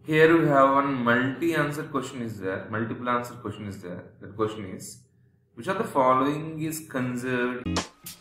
Here we have one multi-answer question is there, multiple answer question is there. That question is, which of the following is conserved?